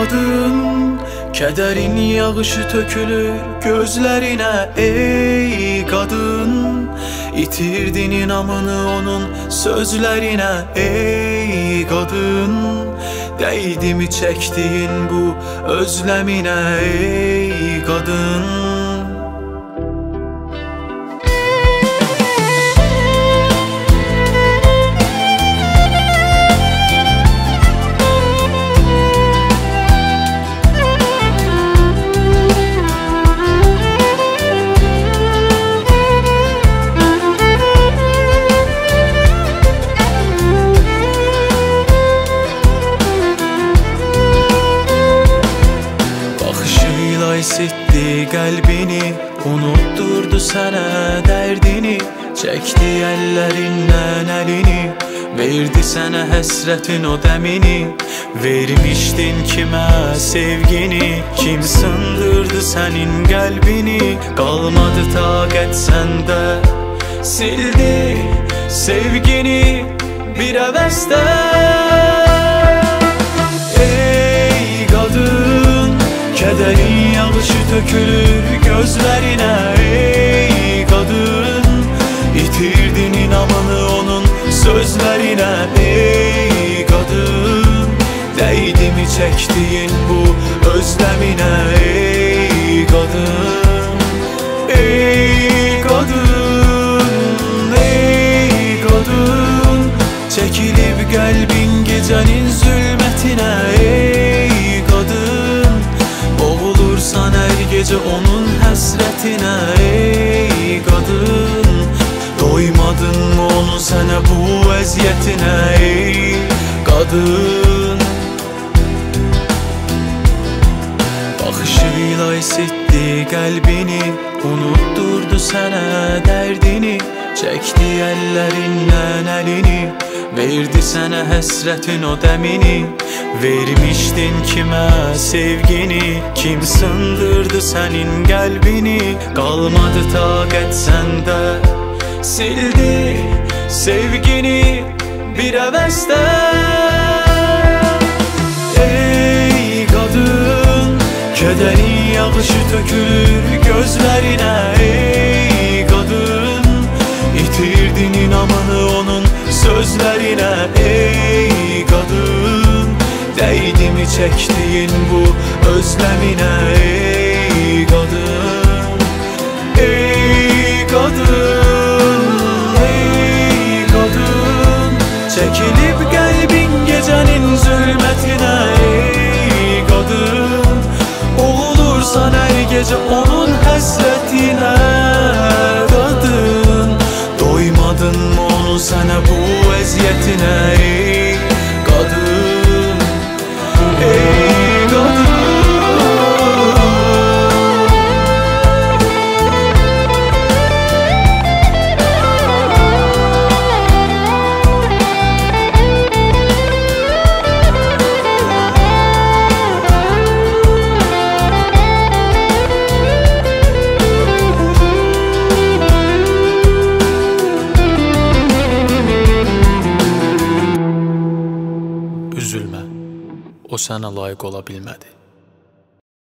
qadın, kədərin yağışı tökülür gözlərinə. Ey qadın, itirdin inamını onun sözlərinə. Ey qadın, dəydimi çəkdiyin bu özləminə. Ey qadın, isitti qəlbini, unutturdu sənə dərdini. Çəkdi əllərindən əlini, verdi sənə həsrətin o dəmini. Vermişdin kimə sevgini, kim sındırdı sənin qəlbini. Qalmadı taqət səndə, sildi sevgini bir əvəzdə. Ey qadın, kədərin yağışı tökülür gözlərinə. Ey qadın, itirdin inamını onun sözlərinə. Ey qadın, dəydimi çəkdiyin bu özləminə. Ey qadın, ey qadın, ey qadın, çəkilib qəlbin gecənin zülmətinə. Ey qadın, boğulursan hər gecə onun həsrətinə. Ey qadın, doymadınmı onun sənə bu əziyyətinə. Ey qadın, baxışıyla isitti qəlbini, unutturdu sənə dərdini. Çəkdi əllərindən əlini, verdi sənə həsrətin o dəmini. Vermişdin kimə sevgini, kim sındırdı sənin qəlbini. Qalmadı taqət səndə, sildi sevgini bir əvəzdə. Ey qadın, kədərin yağışı tökülür gözlərinə. Ey qadın, itirdin inamını onun sözlərinə. Ey qadın, dəydimi çəkdiyin bu özləminə. Ey qadın, ey qadın, ey qadın, çəkilib qəlbin gecənin zülmətinə. Ey qadın, boğulursan hər gecə onun həsrətinə. Qadın, doymadınmı onun sənə bu əziyyətinə. Ey qadın, ey qadın. Üzülmə, o sənə layiq ola bilmədi.